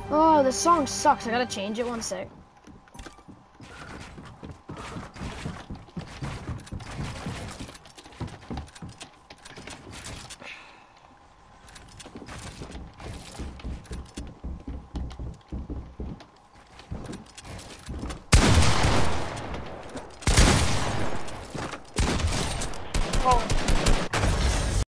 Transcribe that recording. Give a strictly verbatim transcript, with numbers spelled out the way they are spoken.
Oh, this song sucks. I gotta change it one sec.